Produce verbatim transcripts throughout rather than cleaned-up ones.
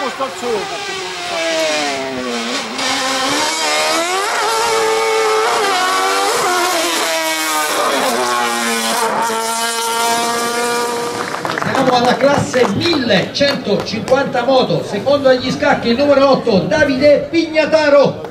Siamo alla classe millecentocinquanta moto, secondo agli scacchi il numero otto Davide Pignataro.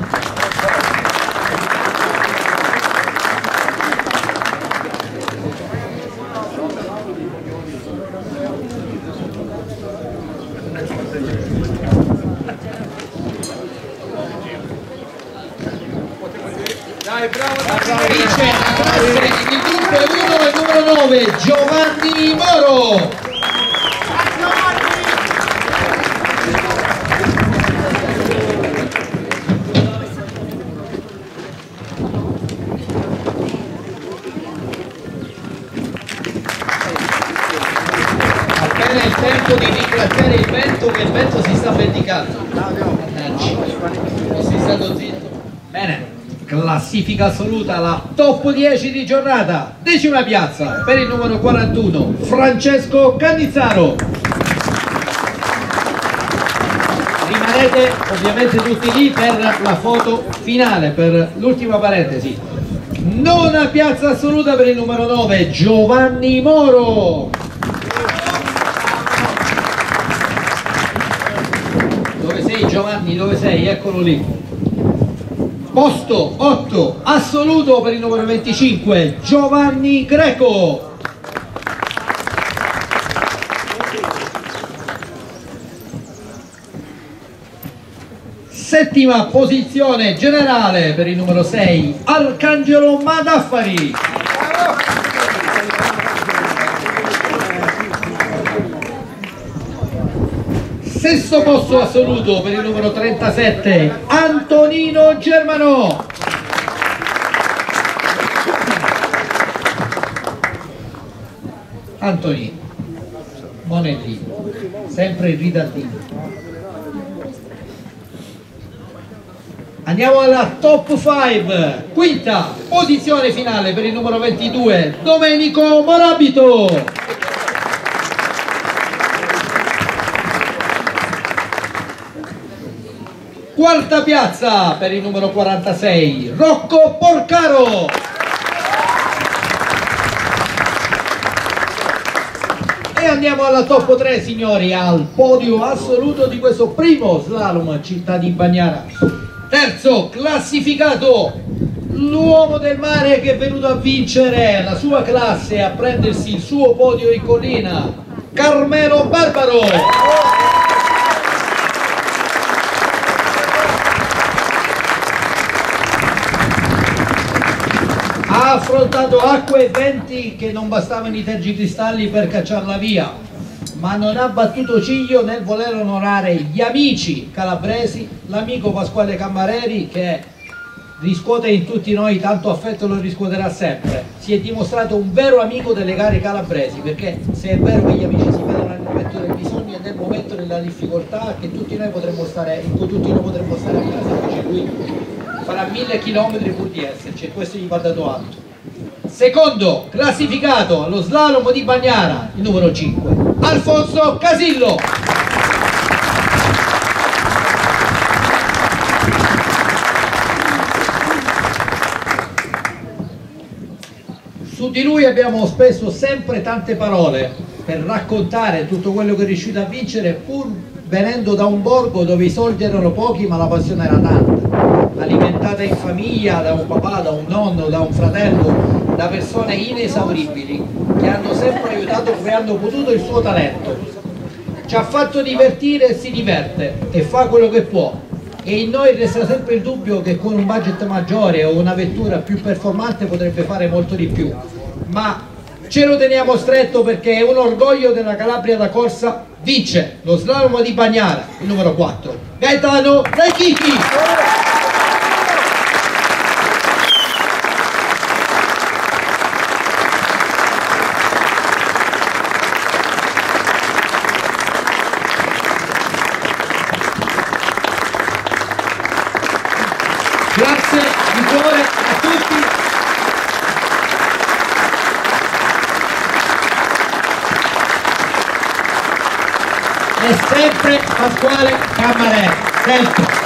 Dai, bravo, dai, Vince la classe il gruppo uno e numero nove Giovanni Moro. Appena il tempo di ringraziare il vento, che il vento si sta vendicando. Si sta zitto. Bene. Classifica assoluta, la top dieci di giornata, decima piazza per il numero quarantuno Francesco Cannizzaro. Rimanete ovviamente tutti lì per la foto finale, per l'ultima parentesi. Nona piazza assoluta per il numero nove Giovanni Moro. Dove sei Giovanni? Dove sei? Eccolo lì. Posto otto assoluto per il numero venticinque Giovanni Greco. Settima posizione generale per il numero sei Arcangelo Madaffari. Sesto posto assoluto per il numero trentasette Antonino Germano. Antonino Monellino, sempre in ritardino. Andiamo alla top cinque, quinta posizione finale per il numero ventidue Domenico Morabito. Quarta piazza per il numero quarantasei Rocco Porcaro. E andiamo alla top tre signori, al podio assoluto di questo primo slalom città di Bagnara. Terzo classificato l'uomo del mare che è venuto a vincere la sua classe e a prendersi il suo podio in collina, Carmelo Barbaro. Ha affrontato acque e venti che non bastavano i tergicristalli per cacciarla via, ma non ha battuto ciglio nel voler onorare gli amici calabresi, l'amico Pasquale Cammareri che riscuote in tutti noi tanto affetto e lo riscuoterà sempre. Si è dimostrato un vero amico delle gare calabresi, perché se è vero che gli amici si vedono nel momento del bisogno e nel momento della difficoltà, che tutti noi potremmo stare, in cui tutti noi potremmo stare a casa, invece lui farà mille chilometri pur di esserci e questo gli va dato atto. Secondo classificato allo slalom di Bagnara il numero cinque Alfonso Casillo. Su di lui abbiamo speso sempre tante parole per raccontare tutto quello che è riuscito a vincere, pur venendo da un borgo dove i soldi erano pochi ma la passione era tanta, alimentata in famiglia da un papà, da un nonno, da un fratello, da persone inesauribili che hanno sempre aiutato come hanno potuto il suo talento. Ci ha fatto divertire e si diverte e fa quello che può, e in noi resta sempre il dubbio che con un budget maggiore o una vettura più performante potrebbe fare molto di più, ma ce lo teniamo stretto perché è un orgoglio della Calabria da corsa. Vince lo slalom di Bagnara il numero quattro Gaetano Rechiti. Grazie di cuore a tutti. È sempre Pasquale Cammarè, sempre.